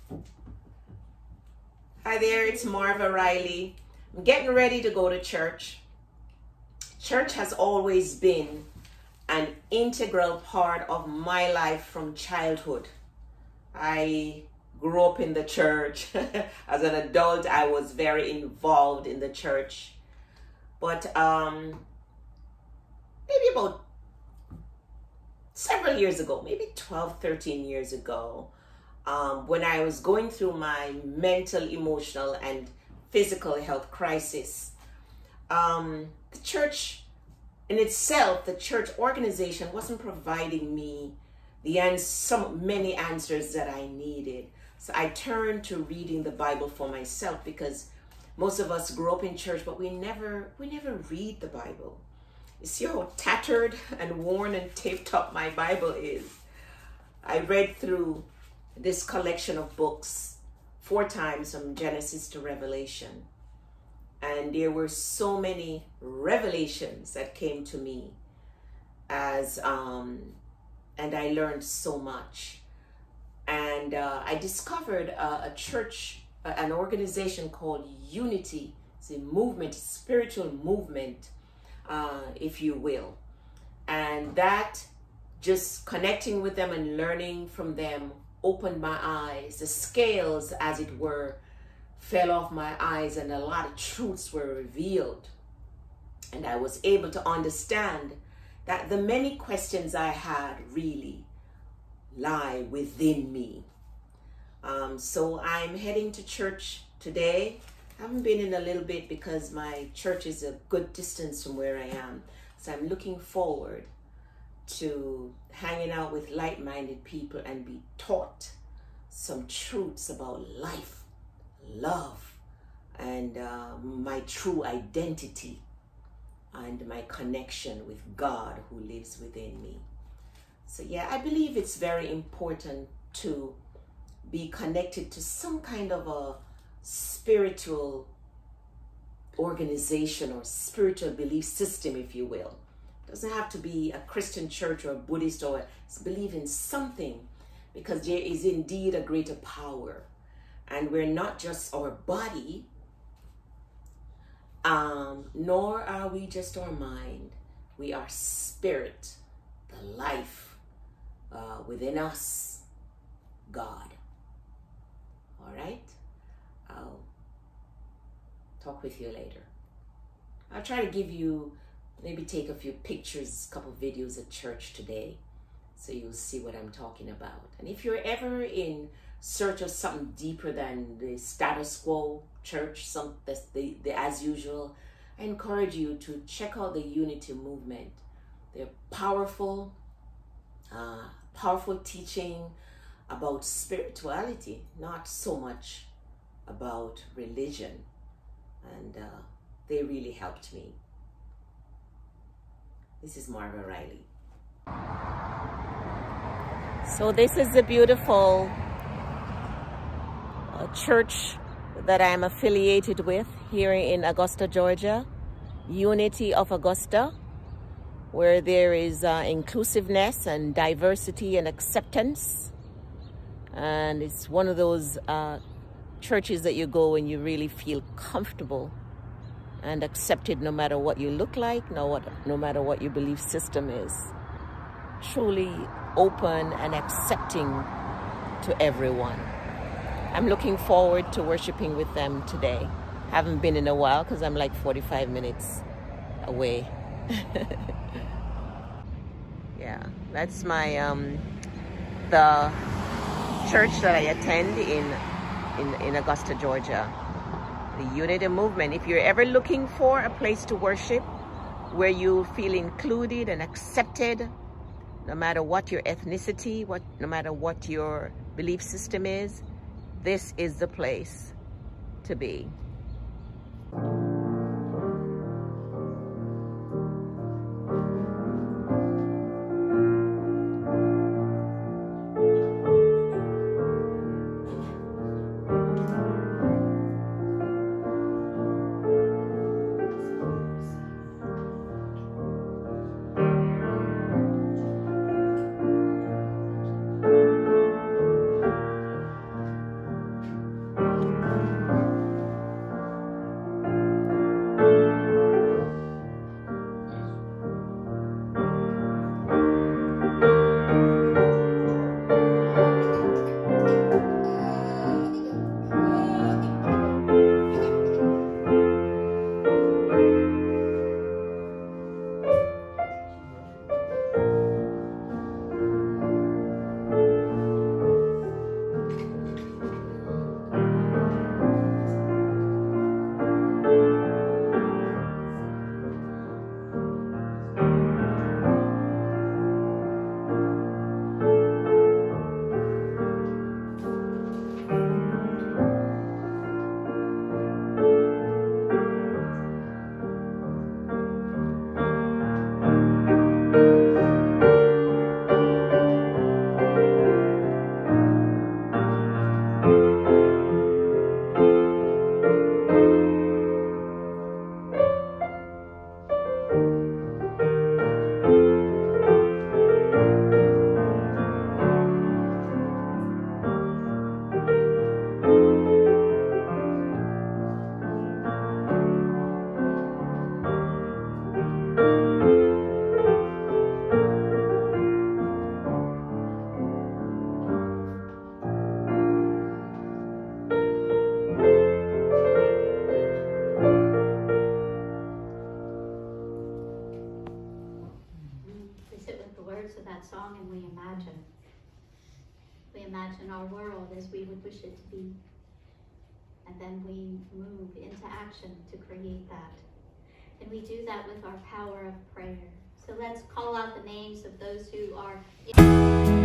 Hi there, it's Marva Riley. I'm getting ready to go to church. Church has always been an integral part of my life from childhood. I grew up in the church. As an adult, I was very involved in the church. But maybe about several years ago, maybe 12, 13 years ago, when I was going through my mental, emotional, and physical health crisis, the church in itself, the church organization wasn't providing me many answers that I needed. So I turned to reading the Bible for myself, because most of us grew up in church, but we never read the Bible. You see how tattered and worn and taped up my Bible is. I read through this collection of books 4 times from Genesis to Revelation. And there were so many revelations that came to me and I learned so much. And I discovered a church, an organization called Unity. It's a movement, a spiritual movement, if you will. And that, just connecting with them and learning from them, opened my eyes. The scales, as it were, fell off my eyes, and a lot of truths were revealed. And I was able to understand that the many questions I had really lie within me. So I'm heading to church today. I haven't been in a little bit because my church is a good distance from where I am. So I'm looking forward to hanging out with like-minded people and be taught some truths about life, love, and my true identity and my connection with God who lives within me. So yeah, I believe it's very important to be connected to some kind of a spiritual organization or spiritual belief system, if you will. It doesn't have to be a Christian church or a Buddhist, or believe in something, because there is indeed a greater power. And we're not just our body, nor are we just our mind. We are spirit, the life within us, God. All right? I'll talk with you later. I'll try to give you, maybe take a few pictures, a couple videos at church today, so you'll see what I'm talking about. And if you're ever in search of something deeper than the status quo church, the as usual, I encourage you to check out the Unity movement. They're powerful teaching about spirituality, not so much about religion. And they really helped me. This is Marva Riley. So this is the beautiful church that I'm affiliated with here in Augusta, Georgia, Unity of Augusta, where there is inclusiveness and diversity and acceptance. And it's one of those churches that you go and you really feel comfortable and accepted, no matter what you look like, no matter what your belief system is. Truly open and accepting to everyone. I'm looking forward to worshiping with them today. Haven't been in a while because I'm like 45 minutes away. Yeah, that's my the church that I attend in Augusta, Georgia. The Unity movement. If you're ever looking for a place to worship where you feel included and accepted, no matter what your ethnicity, no matter what your belief system is, this is the place to be. in our world as we would wish it to be. And then we move into action to create that. And we do that with our power of prayer. So let's call out the names of those who are